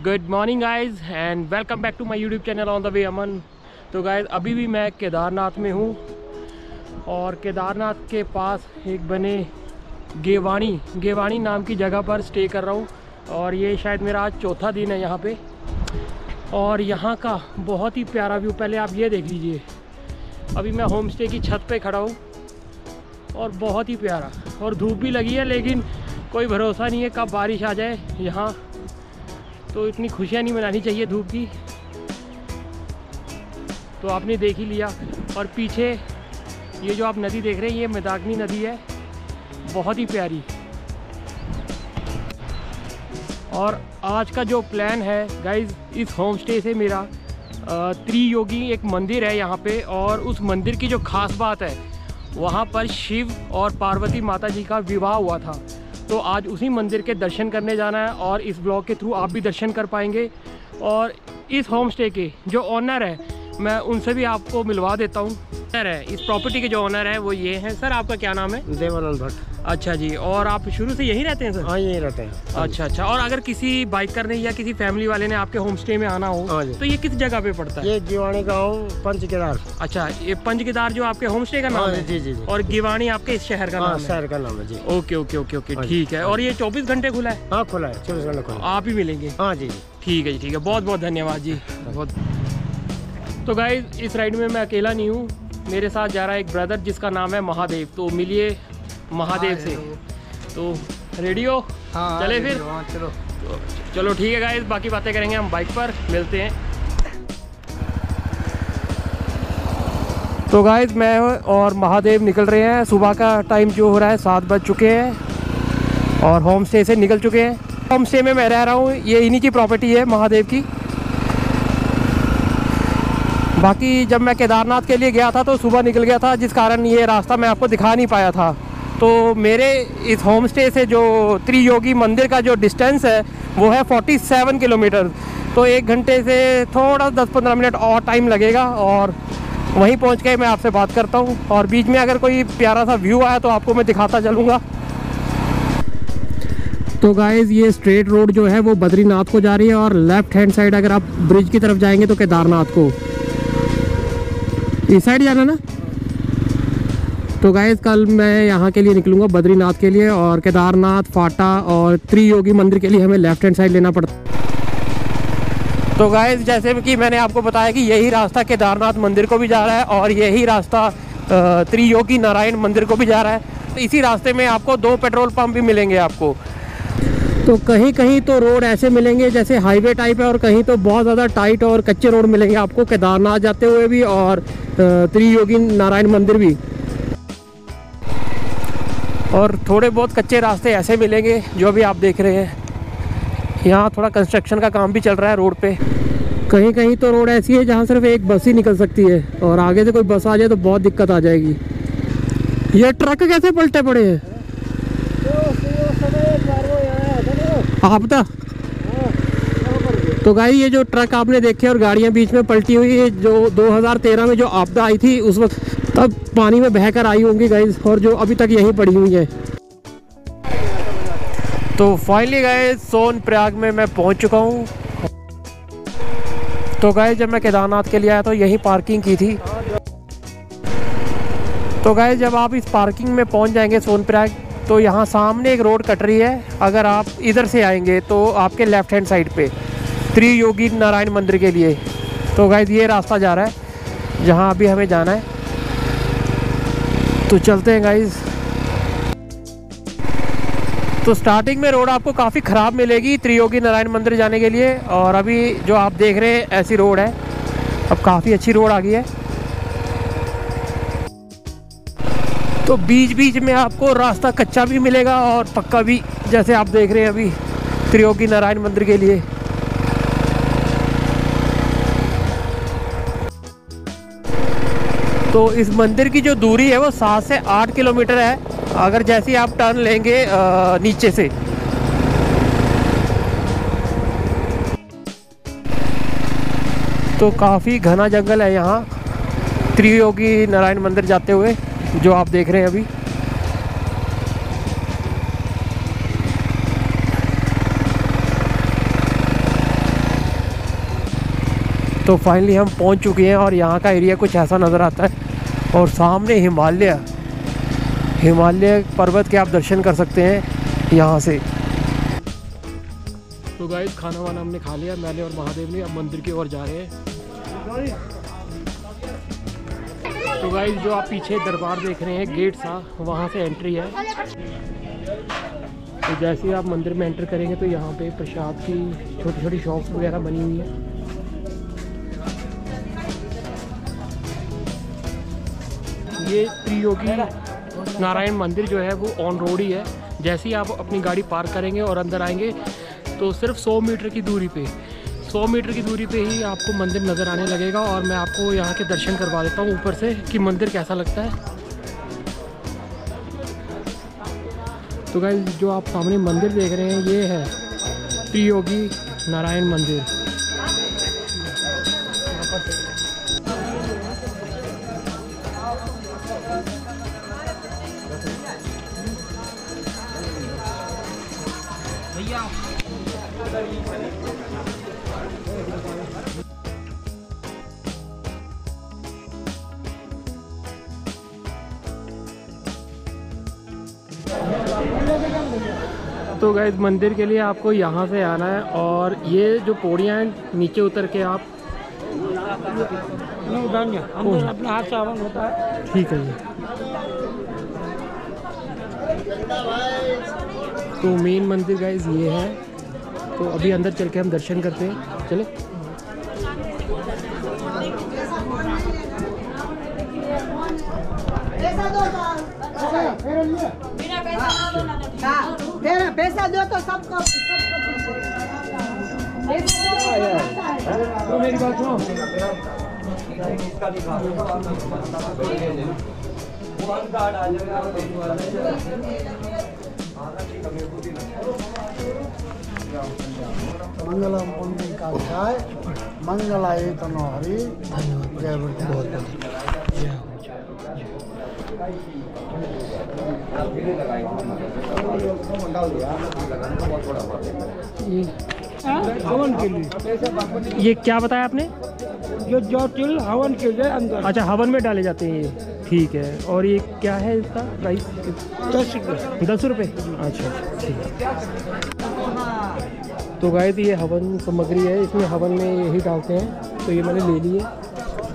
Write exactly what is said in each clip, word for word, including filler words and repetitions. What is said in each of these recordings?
Good morning guys and welcome back to my YouTube channel on the way Aman. तो guys अभी भी मैं केदारनाथ में हूँ और केदारनाथ के पास एक बने गेवाणी गेवाणी नाम की जगह पर स्टे कर रहा हूँ और ये शायद मेरा आज चौथा दिन है यहाँ पे। और यहाँ का बहुत ही प्यारा व्यू, पहले आप ये देख लीजिए। अभी मैं होम स्टे की छत पे खड़ा हूँ और बहुत ही प्यारा, और धूप भी लगी है लेकिन कोई भरोसा नहीं है कब बारिश आ जाए यहाँ, तो इतनी खुशियाँ नहीं मनानी चाहिए धूप की। तो आपने देख ही लिया। और पीछे ये जो आप नदी देख रहे हैं ये मंदाकिनी नदी है, बहुत ही प्यारी। और आज का जो प्लान है गाइज, इस होम स्टे से मेरा त्रियोगी एक मंदिर है यहाँ पे, और उस मंदिर की जो ख़ास बात है वहाँ पर शिव और पार्वती माता जी का विवाह हुआ था। तो आज उसी मंदिर के दर्शन करने जाना है और इस ब्लॉग के थ्रू आप भी दर्शन कर पाएंगे। और इस होम स्टे के जो ओनर है मैं उनसे भी आपको मिलवा देता हूँ। ओनर है इस प्रॉपर्टी के जो ओनर है वो ये हैं। सर आपका क्या नाम है? देवानंद भट्ट। अच्छा जी, और आप शुरू से यहीं रहते हैं सर? हाँ यहीं रहते हैं। अच्छा अच्छा। और अगर किसी बाइकर ने या किसी फैमिली वाले ने आपके होम स्टे में आना हो तो ये किस जगह पे पड़ता है? ये गिवाणी गाँव पंच केदार। अच्छा, ये पंच केदार जो आपके होम स्टे का नाम है? जी जी जी। और गिवाणी आपके इस शहर का नाम है? शहर का नाम है जी। ओके ओके ओके ओके ठीक है। और ये चौबीस घंटे खुला है? हाँ खुला है, चौबीस घंटे खुला। आप ही मिलेंगे? हाँ जी जी। ठीक है जी, ठीक है। बहुत बहुत धन्यवाद जी, बहुत। तो गाइस इस राइड में मैं अकेला नहीं हूँ, मेरे साथ जा रहा है एक ब्रदर जिसका नाम है महादेव। तो मिलिए महादेव से। तो रेडी हो? हाँ, चले फिर? हाँ, चलो तो चलो ठीक है गाइस, बाकी बातें करेंगे हम बाइक पर, मिलते हैं। तो गाइस मैं और महादेव निकल रहे हैं। सुबह का टाइम जो हो रहा है सात बज चुके हैं और होम स्टे से निकल चुके हैं। होम स्टे में मैं रह रहा हूँ, ये इन्हीं की प्रॉपर्टी है महादेव की। बाकी जब मैं केदारनाथ के लिए गया था तो सुबह निकल गया था, जिस कारण ये रास्ता मैं आपको दिखा नहीं पाया था। तो मेरे इस होम स्टे से जो त्रियोगी मंदिर का जो डिस्टेंस है वो है सैंतालीस किलोमीटर। तो एक घंटे से थोड़ा दस पंद्रह मिनट और टाइम लगेगा और वहीं पहुंच के मैं आपसे बात करता हूं। और बीच में अगर कोई प्यारा सा व्यू आया तो आपको मैं दिखाता चलूँगा। तो गाइज़ ये स्ट्रेट रोड जो है वो बद्रीनाथ को जा रही है, और लेफ्ट हैंड साइड अगर आप ब्रिज की तरफ जाएंगे तो केदारनाथ को। इस साइड जाना ना। तो गाइस कल मैं यहाँ के लिए निकलूँगा बद्रीनाथ के लिए, और केदारनाथ, फाटा और त्रियोगी मंदिर के लिए हमें लेफ्ट हैंड साइड लेना पड़ता। तो गाइस जैसे कि मैंने आपको बताया कि यही रास्ता केदारनाथ मंदिर को भी जा रहा है और यही रास्ता त्रियोगी नारायण मंदिर को भी जा रहा है। तो इसी रास्ते में आपको दो पेट्रोल पंप भी मिलेंगे आपको। तो कहीं कहीं तो रोड ऐसे मिलेंगे जैसे हाईवे टाइप है, और कहीं तो बहुत ज़्यादा टाइट और कच्चे रोड मिलेंगे आपको, केदारनाथ जाते हुए भी और त्रियोगी नारायण मंदिर भी। और थोड़े बहुत कच्चे रास्ते ऐसे मिलेंगे जो भी आप देख रहे हैं। यहाँ थोड़ा कंस्ट्रक्शन का काम भी चल रहा है रोड पे। कहीं कहीं तो रोड ऐसी है जहाँ सिर्फ एक बस ही निकल सकती है, और आगे से कोई बस आ जाए तो बहुत दिक्कत आ जाएगी। ये ट्रक कैसे पलटे पड़े हैं? आपदा। तो गाइस ये जो ट्रक आपने देखे और गाड़ियाँ बीच में पलटी हुई है, जो दो हज़ार तेरह में जो आपदा आई थी उस वक्त तब पानी में बहकर आई होंगी गाइस, और जो अभी तक यहीं पड़ी हुई है। तो फाइनली गाइस सोनप्रयाग में मैं पहुंच चुका हूं। तो गाइस जब मैं केदारनाथ के लिए आया तो यहीं पार्किंग की थी। तो गाइस जब आप इस पार्किंग में पहुंच जाएंगे सोनप्रयाग, तो यहाँ सामने एक रोड कट रही है। अगर आप इधर से आएंगे तो आपके लेफ्ट हैंड साइड पे त्रियोगी नारायण मंदिर के लिए। तो गाइस ये रास्ता जा रहा है जहाँ अभी हमें जाना है। तो चलते हैं गाइस। तो स्टार्टिंग में रोड आपको काफ़ी ख़राब मिलेगी त्रियोगी नारायण मंदिर जाने के लिए, और अभी जो आप देख रहे हैं ऐसी रोड है। अब काफ़ी अच्छी रोड आ गई है। तो बीच बीच में आपको रास्ता कच्चा भी मिलेगा और पक्का भी, जैसे आप देख रहे हैं अभी त्रियोगी नारायण मंदिर के लिए। तो इस मंदिर की जो दूरी है वो सात से आठ किलोमीटर है, अगर जैसे ही आप टर्न लेंगे नीचे से। तो काफ़ी घना जंगल है यहाँ त्रियोगी नारायण मंदिर जाते हुए, जो आप देख रहे हैं अभी। तो फाइनली हम पहुंच चुके हैं और यहाँ का एरिया कुछ ऐसा नज़र आता है और सामने हिमालय हिमालय पर्वत के आप दर्शन कर सकते हैं यहाँ से। तो गाइस खाना वाना हमने खा लिया, मैंने और महादेव ने। अब मंदिर की ओर जा रहे हैं। तो गाइस जो आप पीछे दरबार देख रहे हैं, गेट सा, वहाँ से एंट्री है। तो जैसे ही आप मंदिर में एंटर करेंगे तो यहाँ पे प्रसाद की छोटी छोटी शॉप्स वगैरह बनी हुई है। ये त्रियोगी नारायण मंदिर जो है वो ऑन रोड ही है। जैसे ही आप अपनी गाड़ी पार्क करेंगे और अंदर आएंगे तो सिर्फ सौ मीटर की दूरी पे सौ मीटर की दूरी पे ही आपको मंदिर नज़र आने लगेगा। और मैं आपको यहाँ के दर्शन करवा देता हूँ ऊपर से कि मंदिर कैसा लगता है। तो गाइस जो आप सामने मंदिर देख रहे हैं ये है त्रियोगी नारायण मंदिर। तो गाइस मंदिर के लिए आपको यहाँ से आना है और ये जो पौड़ियाँ हैं नीचे उतर के आप अंदर अपना हाथ से आवाज होता है। ठीक है जी। तो मेन मंदिर गाइस ये है। तो अभी अंदर चल के हम दर्शन करते हैं, चले। पैसा दो तो सबको तो मेरी बात सुनो। मंगलम का चाय मंगलाय तनो हरि। जय बहुत हवन के लिए ये क्या बताया आपने? जो जो तिल हवन के लिए अंदर। अच्छा हवन में डाले जाते हैं ये, ठीक है। और ये क्या है इसका प्राइस? दस रुपये। दस रुपये अच्छा ठीक है। तो गाइस ये हवन सामग्री है, इसमें हवन में यही डालते हैं। तो ये मैंने ले ली है।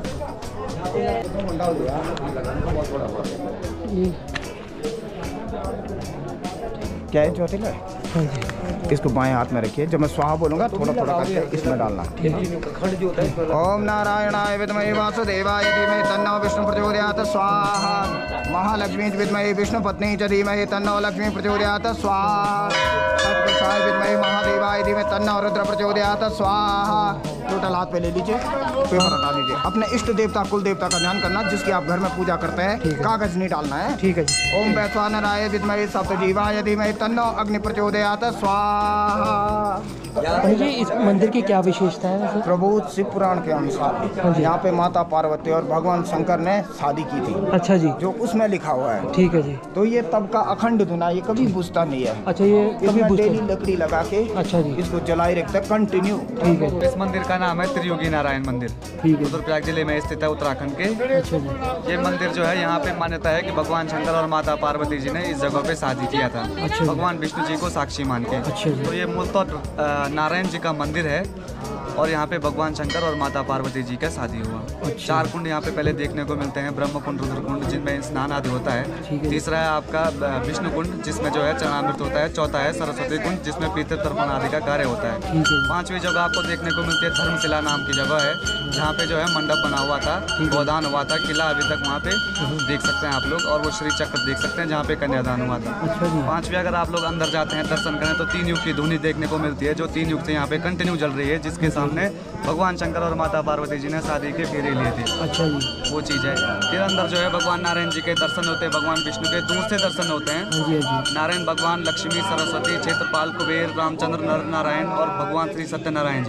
क्या है ज्योतिल है? हाँ जी। इसको बाएं हाथ में रखिए। जब मैं स्वाहा बोलूंगा थोड़ा थोड़ा करके इसमें डालना। ओम नारायणाय विद्महे वासुदेवाय धीमहि तन्नो विष्णु प्रचोदयात् स्वाहा। महालक्ष्मी विद्महे विष्णु पत्नी च धीमहि तन्नो लक्ष्मी प्रचोदयात् स्वाहा। तत्पुरुषाय विद्महे महादेवाय धीमहि तन्नो रुद्र प्रचोदयात् स्वाहा। टोटल हाथ पे ले लीजिए, पेपर हटा दीजिए। अपने इष्ट देवता कुल देवता का ध्यान करना जिसकी आप घर में पूजा करते हैं। कागज नहीं डालना है, ठीक है जी। ओम वैश्वानराय विद्महे सप्तजीवाय धीमहि तन्नो अग्नि प्रचोदयात् स्वाहा। जी इस मंदिर की क्या विशेषता है वैसे? प्रभु शिव पुराण के अनुसार यहाँ पे माता पार्वती और भगवान शंकर ने शादी की थी। अच्छा जी। जो उसमें लिखा हुआ है। ठीक है जी। तो ये तब का अखंड धुना, ये कभी बुझता नहीं है। अच्छा ये कभी इसमें डेली बुझता? लकड़ी लगा के अच्छा जी। इसको जलाई रखते हैं कंटिन्यू। ठीक है। इस मंदिर का नाम है त्रियोगी नारायण मंदिर। ठीक है। रुद्रप्रयाग जिले में स्थित है, उत्तराखंड के। अच्छा जी। ये मंदिर जो है यहाँ पे मान्यता है कि भगवान शंकर और माता पार्वती जी ने इस जगह पे शादी किया था। अच्छा। भगवान विष्णु जी को साक्षी मान के। अच्छा जी। तो ये मूलतः नारायण जी का मंदिर है और यहाँ पे भगवान शंकर और माता पार्वती जी का शादी हुआ। अच्छा। चार कुंड यहाँ पे पहले देखने को मिलते हैं, ब्रह्म कुंड, रुद्र कुंड जिनमें स्नान आदि होता है। तीसरा है आपका विष्णु कुंड जिसमें जो है चरणामृत होता है। चौथा है सरस्वती कुंड जिसमें पितृ तर्पण आदि का कार्य होता है। पांचवी जगह आपको देखने को मिलती है धर्मशिला नाम की जगह है, जहाँ पे जो है मंडप बना हुआ था, गोदान हुआ था, किला अभी तक वहाँ पे देख सकते हैं आप लोग। और वो श्री चक्र देख सकते हैं जहाँ पे कन्यादान हुआ था। पांचवी अगर आप लोग अंदर जाते हैं दर्शन करें तो तीन युग की धुनी देखने को मिलती है, जो तीन युग से यहाँ पे कंटिन्यू जल रही है, जिसके सामने भगवान शंकर और माता पार्वती जी ने शादी के फेरे लिए थे। अच्छा जी। वो चीज़ है। फिर अंदर जो है भगवान नारायण जी के दर्शन होते हैं, भगवान विष्णु के दूर से दर्शन होते हैं। हाँ जी, हाँ जी। नारायण भगवान, लक्ष्मी, सरस्वती, क्षेत्रपाल, कुबेर, रामचंद्र, नर नारायण और भगवान श्री सत्यनारायण जी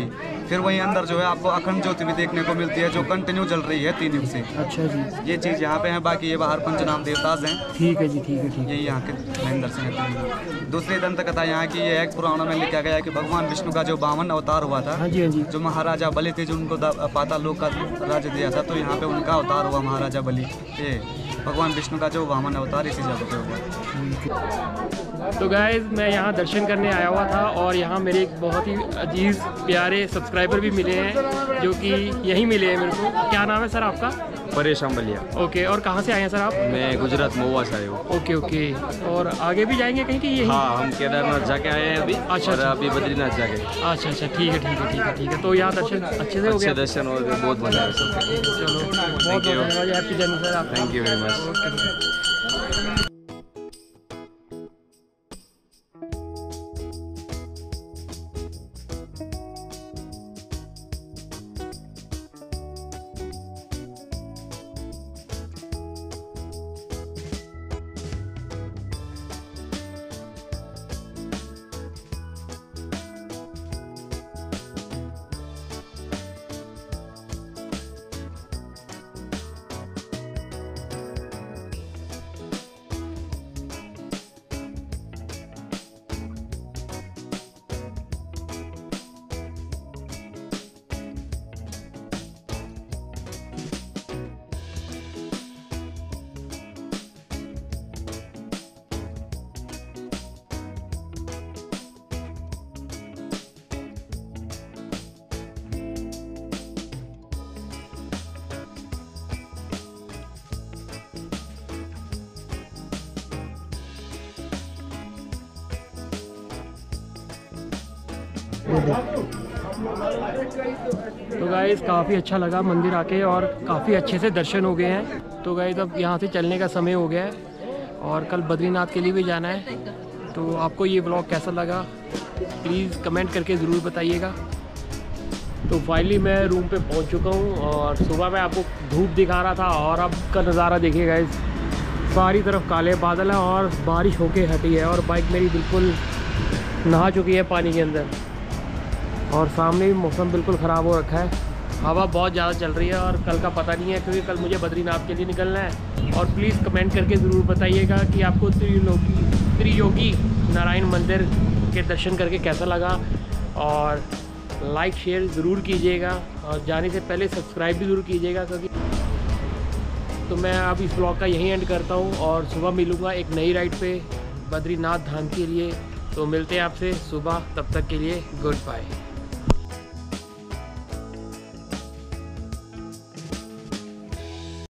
फिर वहीं अंदर जो है आपको अखंड ज्योति भी देखने को मिलती है जो कंटिन्यू जल रही है तीन युग से। अच्छा जी, ये चीज़ यहाँ पे है। बाकी ये बाहर पंचनाम देवताज हैं। ठीक है जी, ठीक है, ठीक है। यही यहाँ के मेन दर्शन है। दूसरी दंत कथा यहाँ की ये है, पुराणों में लिखा गया है कि भगवान विष्णु का जो बावन अवतार हुआ था, हाँ जी, हाँ जी, जो महाराजा बलि थे, जो उनको पाताल लोक का राज्य दिया था, तो यहाँ पे उनका अवतार हुआ महाराजा बलि। ये भगवान विष्णु का जो वामन अवतार इसी जगह पे हुआ। तो गाइस मैं यहाँ दर्शन करने आया हुआ था और यहाँ मेरे एक बहुत ही अजीज़ प्यारे सब्सक्राइबर भी मिले हैं जो कि यहीं मिले हैं मेरे को। क्या नाम है सर आपका? परेश अम्बलिया। ओके, और कहाँ से आए हैं सर आप? मैं गुजरात महुआ से आया हूँ। ओके ओके, और आगे भी जाएंगे कहीं कि यही? हाँ, हम केदारनाथ जाके आए हैं अभी। अच्छा, और अच्छा। अभी बद्रीनाथ जाके। अच्छा अच्छा, ठीक है ठीक है ठीक है ठीक है। तो यहाँ दर्शन अच्छे से हो अच्छे गया? दर्शन हो गए, बहुत मजा आया सब। चलो बहुत बहुत you. धन्यवाद, हैप्पी जर्नी सर आप। Thank you very much. तो गाइस काफ़ी अच्छा लगा मंदिर आके और काफ़ी अच्छे से दर्शन हो गए हैं। तो गाइस अब यहाँ से चलने का समय हो गया है और कल बद्रीनाथ के लिए भी जाना है। तो आपको ये व्लॉग कैसा लगा प्लीज़ कमेंट करके ज़रूर बताइएगा। तो फाइनली मैं रूम पे पहुँच चुका हूँ और सुबह मैं आपको धूप दिखा रहा था और अब का नज़ारा देखिए गाइस, सारी तरफ काले बादल हैं और बारिश होके हटी है और बाइक मेरी बिल्कुल नहा चुकी है पानी के अंदर और सामने भी मौसम बिल्कुल ख़राब हो रखा है। हवा बहुत ज़्यादा चल रही है और कल का पता नहीं है क्योंकि कल मुझे बद्रीनाथ के लिए निकलना है। और प्लीज़ कमेंट करके ज़रूर बताइएगा कि आपको त्रिलोकी त्रियोगी नारायण मंदिर के दर्शन करके कैसा लगा और लाइक शेयर ज़रूर कीजिएगा और जाने से पहले सब्सक्राइब भी ज़रूर कीजिएगा। क्योंकि तो मैं अब इस ब्लॉग का यहीं एंड करता हूँ और सुबह मिलूँगा एक नई राइड पे बद्रीनाथ धाम के लिए। तो मिलते हैं आपसे सुबह, तब तक के लिए गुड बाय।